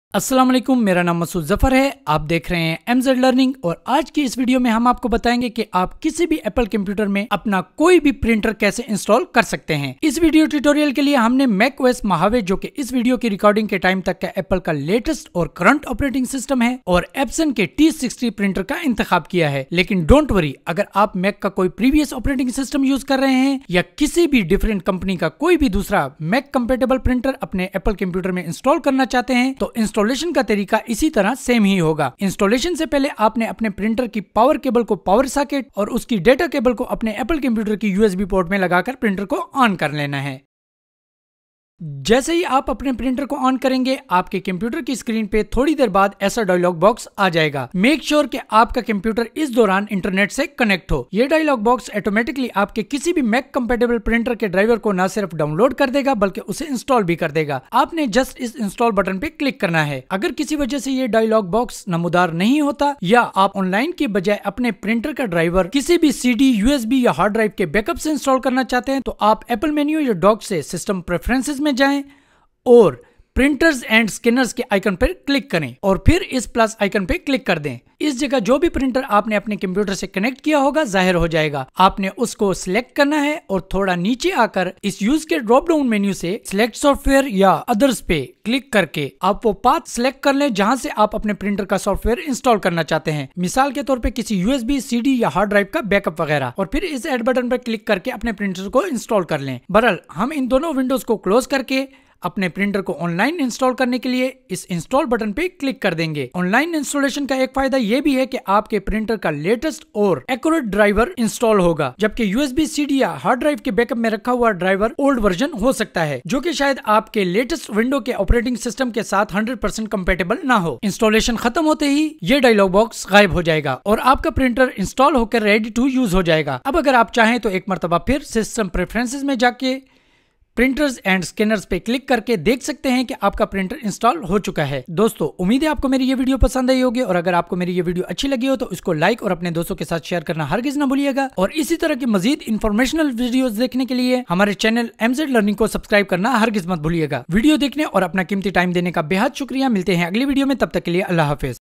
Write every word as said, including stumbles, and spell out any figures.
अस्सलाम वालेकुम, मेरा नाम मसूद जफर है। आप देख रहे हैं एमजेड लर्निंग और आज की इस वीडियो में हम आपको बताएंगे कि आप किसी भी एप्पल कंप्यूटर में अपना कोई भी प्रिंटर कैसे इंस्टॉल कर सकते हैं। इस वीडियो ट्यूटोरियल के लिए हमने macOS Mojave, जो कि इस वीडियो की रिकॉर्डिंग के टाइम तक का एप्पल का लेटेस्ट और करंट ऑपरेटिंग सिस्टम है, और Epson के टी सिक्सटी प्रिंटर का इंतखाब किया है। लेकिन डोंट वरी, अगर आप मैक का कोई प्रीवियस ऑपरेटिंग सिस्टम यूज कर रहे हैं या किसी भी डिफरेंट कंपनी का कोई भी दूसरा मैक कंपेटेबल प्रिंटर अपने एप्पल कंप्यूटर में इंस्टॉल करना चाहते हैं, तो इंस्टॉलेशन का तरीका इसी तरह सेम ही होगा। इंस्टॉलेशन से पहले आपने अपने प्रिंटर की पावर केबल को पावर सॉकेट और उसकी डेटा केबल को अपने एप्पल कंप्यूटर की यूएसबी पोर्ट में लगाकर प्रिंटर को ऑन कर लेना है। जैसे ही आप अपने प्रिंटर को ऑन करेंगे, आपके कंप्यूटर की स्क्रीन पे थोड़ी देर बाद ऐसा डायलॉग बॉक्स आ जाएगा। मेक श्योर कि आपका कंप्यूटर इस दौरान इंटरनेट से कनेक्ट हो। ये डायलॉग बॉक्स ऑटोमेटिकली आपके किसी भी मैक कंपेटेबल प्रिंटर के ड्राइवर को न सिर्फ डाउनलोड कर देगा बल्कि उसे इंस्टॉल भी कर देगा। आपने जस्ट इस इंस्टॉल बटन पे क्लिक करना है। अगर किसी वजह से ये डायलॉग बॉक्स नमूदार नहीं होता या आप ऑनलाइन के बजाय अपने प्रिंटर का ड्राइवर किसी भी सीडी, यूएसबी या हार्ड ड्राइव के बैकअप से इंस्टॉल करना चाहते हैं, तो आप एप्पल मेन्यू या डॉक से सिस्टम प्रेफरेंसेस में जाएं और प्रिंटर्स एंड स्कैनर्स के आइकन पर क्लिक करें और फिर इस प्लस आइकन पे क्लिक कर दें। इस जगह जो भी प्रिंटर आपने अपने कंप्यूटर से कनेक्ट किया होगा जाहिर हो जाएगा। आपने उसको सिलेक्ट करना है और थोड़ा नीचे आकर इस यूज के ड्रॉप डाउन मेन्यू से सिलेक्ट सॉफ्टवेयर या अदर्स पे क्लिक करके आप वो पाथ सिलेक्ट कर लें जहां से आप अपने प्रिंटर का सॉफ्टवेयर इंस्टॉल करना चाहते हैं। मिसाल के तौर पे किसी यूएसबी, सीडी या हार्ड ड्राइव का बैकअप वगैरह, और फिर इस ऐड बटन पर क्लिक करके अपने प्रिंटर को इंस्टॉल कर लें। बहरहाल हम इन दोनों विंडोज को क्लोज करके अपने प्रिंटर को ऑनलाइन इंस्टॉल करने के लिए इस इंस्टॉल बटन पे क्लिक कर देंगे। ऑनलाइन इंस्टॉलेशन का एक फायदा ये भी है कि आपके प्रिंटर का लेटेस्ट और एक्यूरेट ड्राइवर इंस्टॉल होगा, जबकि यूएसबी, सीडी या हार्ड ड्राइव के बैकअप में रखा हुआ ड्राइवर ओल्ड वर्जन हो सकता है, जो कि शायद आपके लेटेस्ट विंडो के ऑपरेटिंग सिस्टम के साथ हंड्रेड परसेंट कंपेटेबल ना हो। इंस्टॉलेशन खत्म होते ही ये डायलॉग बॉक्स गायब हो जाएगा और आपका प्रिंटर इंस्टॉल होकर रेडी टू यूज हो जाएगा। अब अगर आप चाहें तो एक मरतबा फिर सिस्टम प्रेफरेंसेस में जाके प्रिंटर्स एंड स्कैनर्स पे क्लिक करके देख सकते हैं कि आपका प्रिंटर इंस्टॉल हो चुका है। दोस्तों, उम्मीद है आपको मेरी ये वीडियो पसंद आई होगी, और अगर आपको मेरी ये वीडियो अच्छी लगी हो तो इसको लाइक और अपने दोस्तों के साथ शेयर करना हरगिज ना भूलिएगा। और इसी तरह की मजीद इंफॉर्मेशनल वीडियोस देखने के लिए हमारे चैनल एमजेड लर्निंग को सब्सक्राइब करना हरगिज मत भूलिएगा। वीडियो देखने और अपना कीमती टाइम देने का बेहद शुक्रिया। मिलते हैं अगली वीडियो में, तब तक के लिए अल्लाह हाफिज।